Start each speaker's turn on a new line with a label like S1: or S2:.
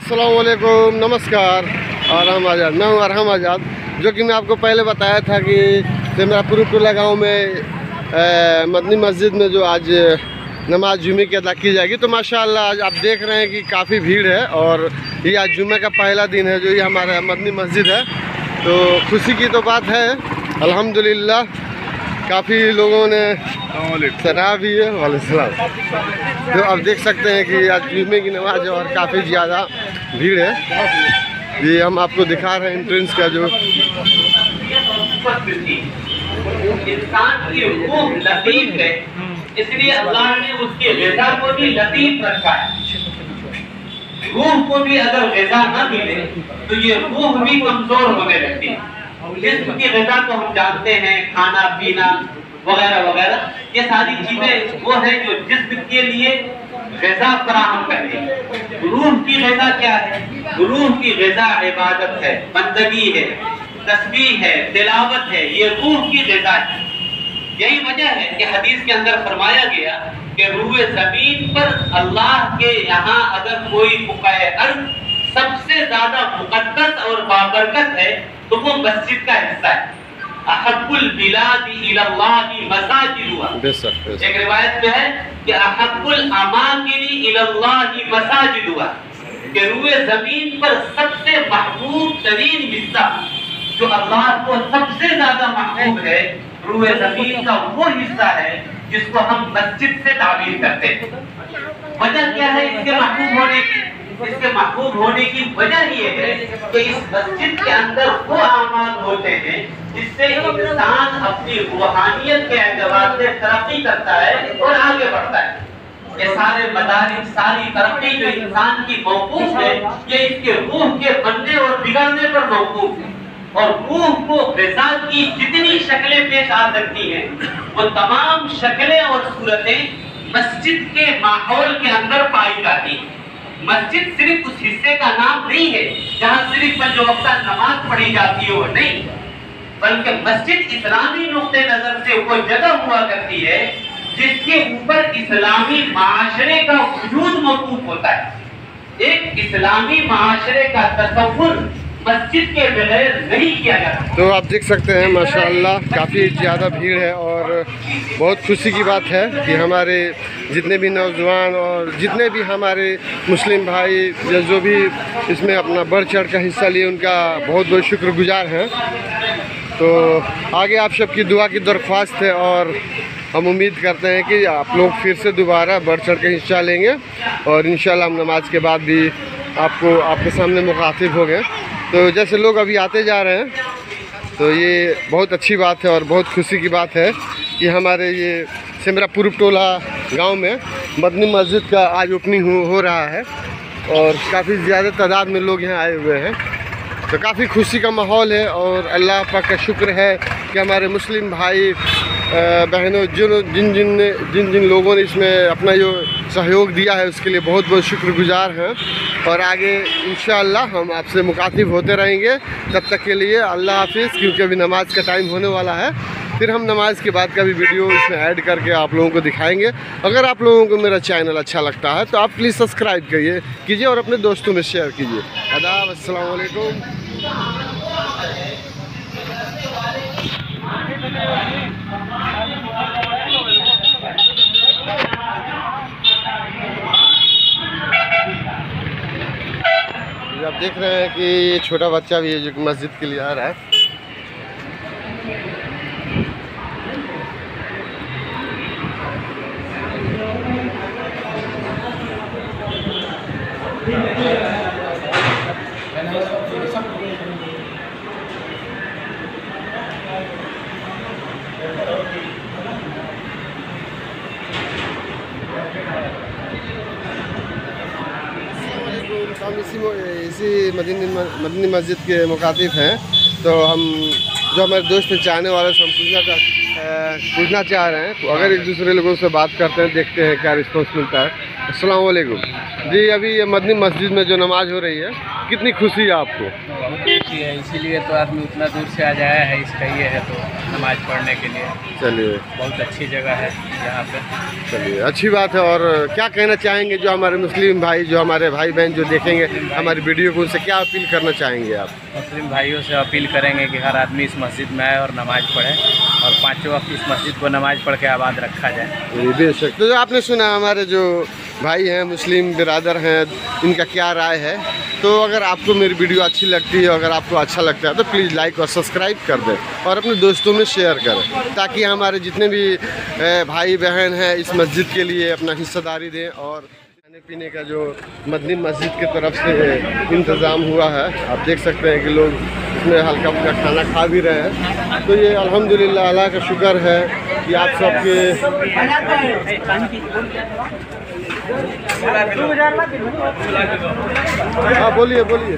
S1: अस्सलाम वालेकुम, नमस्कार। अरहम आज़ाद, मैं हूँ अरहम आज़ाद। जो कि मैं आपको पहले बताया था कि सिमरापुर गाँव में मदनी मस्जिद में जो आज नमाज जुमे की अदा की जाएगी। तो माशाअल्लाह आज आप देख रहे हैं कि काफ़ी भीड़ है और ये आज जुमे का पहला दिन है जो ये हमारा मदनी मस्जिद है। तो खुशी की तो बात है, अल्हम्दुलिल्लाह। काफ़ी लोगों ने सराहा भी है। वालेकुम। तो आप देख सकते हैं कि आज जुमे की नमाज है और काफ़ी ज़्यादा भीड़ है। ये हम आपको दिखा रहे हैं एंट्रेंस का जो
S2: इंसान की रूह लतीफ है, इसलिए अल्लाह ने उसके ग़िज़ा को भी लतीफ रखा है। रूह को भी अगर ग़िज़ा न मिले तो ये रूह भी कमजोर होने लगती है। जिस्म की ग़िज़ा तो हम जानते हैं, खाना पीना वगैरह वगैरह, ये सारी चीजें वो है जो जिस्म के लिए ग़िज़ा फराहम करती है। रूह की ग़िज़ा क्या है? रूह की ग़िज़ा इबादत है, बंदगी है, तस्बीह है, तिलावत है। ये रूह की ग़िज़ा है। यही वजह है कि हदीस के अंदर फरमाया गया कि रूह ज़मीन पर अल्लाह के यहाँ अगर कोई बुक़ाए अर्ज़ सबसे ज्यादा मुक़द्दस और बाबरकत है तो वो मस्जिद का हिस्सा है। अहब्बुल बिलादी इलल्लाहि मसाजिदुहा। एक रिवायत में है कि अहब्बुल अमाकिनी इलल्लाहि मसाजिदुहा, कि रूह ज़मीन पर सबसे महबूब तरीन हिस्सा जो अल्लाह को सबसे ज्यादा महबूब है, रूह ज़मीन का वो हिस्सा है जिसको हम मस्जिद से ताबीर करते हैं। वजह क्या है इसके महबूब होने की? इसके महबूब होने की वजह ये है कि इस मस्जिद के अंदर वो अमाल होते हैं जिससे इंसान अपनी रूहानियत के एतबार से तरक्की करता है और आगे बढ़ता है। ये सारे मदारिस, सारी तरक्की जो इंसान की मौकूफ है, ये इसके रूह के बनने और बिगड़ने पर मौकूफ है। और रूह को ग़िज़ा की जितनी शक्लें पेश आ सकती हैं, वो तमाम शक्लें और सूरतें मस्जिद के माहौल के अंदर पाई जाती हैं। मस्जिद सिर्फ उस हिस्से का नाम नहीं है जहाँ सिर्फ पंज वक्त नमाज पढ़ी जाती है, वो नहीं, बल्कि मस्जिद इस्लामी नुक्ते नजर से वो जगह हुआ करती है जिसके ऊपर इस्लामी माशरे का वजूद मौजूद होता है। एक इस्लामी माशरे का तसव्वुर मस्जिद के बगैर नहीं किया जाता।
S1: तो आप देख सकते हैं माशाअल्लाह काफ़ी ज़्यादा भीड़ है और बहुत खुशी की बात है कि हमारे जितने भी नौजवान और जितने भी हमारे मुस्लिम भाई या जो भी इसमें अपना बढ़ चढ़ का हिस्सा लिए, उनका बहुत बहुत शुक्रगुजार हैं। तो आगे आप सबकी दुआ की दरख्वास्त है और हम उम्मीद करते हैं कि आप लोग फिर से दोबारा बढ़ चढ़ के हिस्सा लेंगे और इंशाल्लाह हम नमाज के बाद भी आपके सामने मुखातिब हो गए। तो जैसे लोग अभी आते जा रहे हैं तो ये बहुत अच्छी बात है और बहुत खुशी की बात है कि हमारे ये सिमरापुर टोला गांव में मदनी मस्जिद का आज ओपनिंग हो रहा है और काफ़ी ज़्यादा तादाद में लोग यहाँ आए हुए हैं। तो काफ़ी खुशी का माहौल है और अल्लाह पाक का शुक्र है कि हमारे मुस्लिम भाई बहनों जिन जिन लोगों ने इसमें अपना जो सहयोग दिया है उसके लिए बहुत बहुत शुक्रगुजार हैं। और आगे इंशाअल्लाह हम आपसे मुखातिब होते रहेंगे। तब तक के लिए अल्लाह हाफिज़, क्योंकि अभी नमाज का टाइम होने वाला है। फिर हम नमाज के बाद का भी वीडियो इसमें ऐड करके आप लोगों को दिखाएंगे। अगर आप लोगों को मेरा चैनल अच्छा लगता है तो आप प्लीज़ सब्सक्राइब कीजिए और अपने दोस्तों में शेयर कीजिए। आदाब, अस्सलाम वालेकुम। आप देख रहे हैं कि ये छोटा बच्चा भी है जो मस्जिद के लिए आ रहा है। हम इसी मदनी मस्जिद के मुखातिब हैं। तो हम जो हमारे दोस्त चाहने वाले से हम पूछना चाह रहे हैं, तो अगर एक दूसरे लोगों से बात करते हैं, देखते हैं क्या रिस्पॉन्स मिलता है। अस्सलाम वालेकुम जी। अभी ये मदनी मस्जिद में जो नमाज हो रही है, कितनी खुशी है आपको?
S3: बहुत अच्छी है, इसीलिए तो आदमी उतना दूर से आ जाया है इसका ये है तो नमाज पढ़ने के लिए।
S1: चलिए,
S3: बहुत अच्छी जगह है यहाँ पे।
S1: चलिए, अच्छी बात है। और क्या कहना चाहेंगे जो हमारे मुस्लिम भाई, जो हमारे भाई बहन जो देखेंगे हमारी वीडियो को, उनसे क्या अपील करना चाहेंगे आप?
S3: मुस्लिम भाइयों से अपील करेंगे कि हर आदमी इस मस्जिद में आए और नमाज़ पढ़े और 5 वक्त इस मस्जिद को नमाज़ पढ़ के आबाद रखा जाए।
S1: बेशक। तो जो आपने सुना हमारे जो भाई हैं, मुस्लिम बिरादर हैं, इनका क्या राय है। तो अगर आपको मेरी वीडियो अच्छी लगती है, अगर आपको अच्छा लगता है तो प्लीज़ लाइक और सब्सक्राइब कर दें और अपने दोस्तों में शेयर करें, ताकि हमारे जितने भी भाई बहन हैं इस मस्जिद के लिए अपना हिस्सेदारी दें। और खाने पीने का जो मदनी मस्जिद की तरफ से इंतज़ाम हुआ है, आप देख सकते हैं कि लोग इसमें हल्का फुल्का खाना खा भी रहे हैं। तो ये अल्हम्दुलिल्लाह अल्लाह का शुक्र है कि आप सबके। हाँ, बोलिए बोलिए।